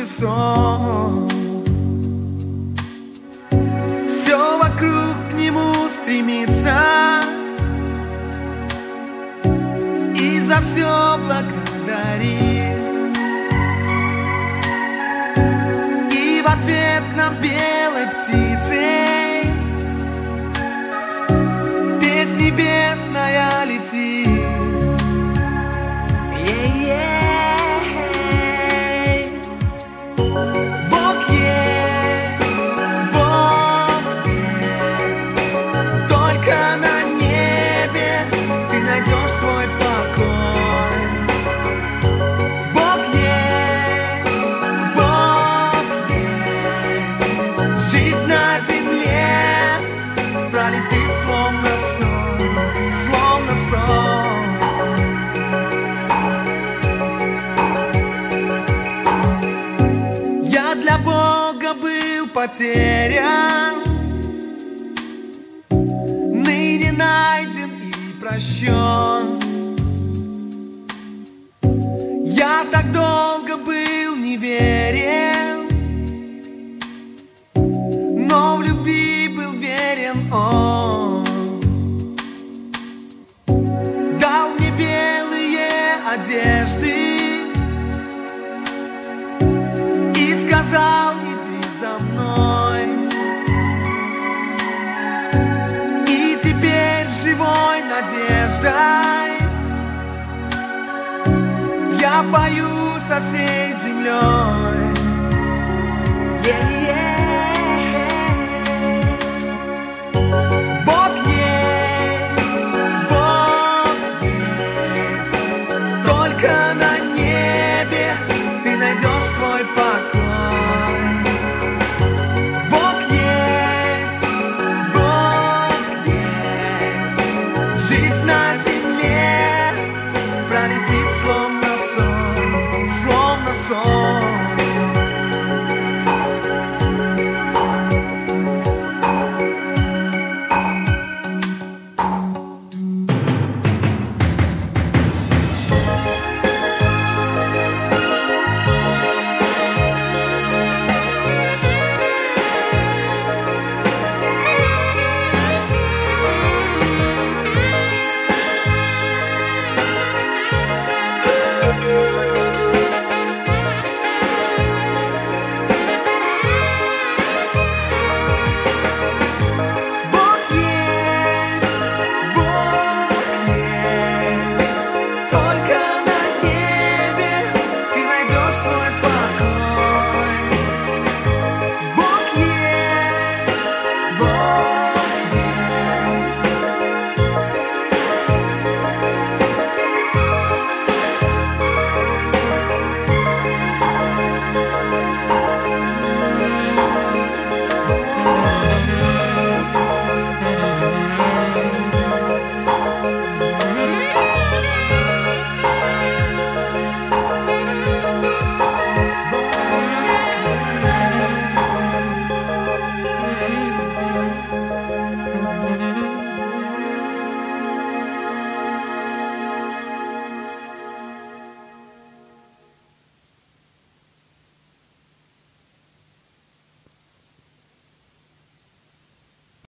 высот. Все вокруг к нему стремится и за все благодарит. И в ответ к нам белой птицей песнь небесная летит. Бог есть, Бог есть. Только на небе ты найдешь свой покой. Бог есть, Бог есть. Жизнь на земле пролетит словно сон, словно сон. Я для Бога был потерян, ныне найден и прощен. Я так долго был неверен, но в любви был верен Он. Дал мне белые одежды и сказал: иди за мной. И теперь живой надеждой я пою со всей землей. Yeah, yeah.